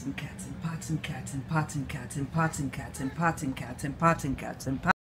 cats and cats and pots and cats and pots and cats and pots and cats and pots and cats and pots and cats and pots.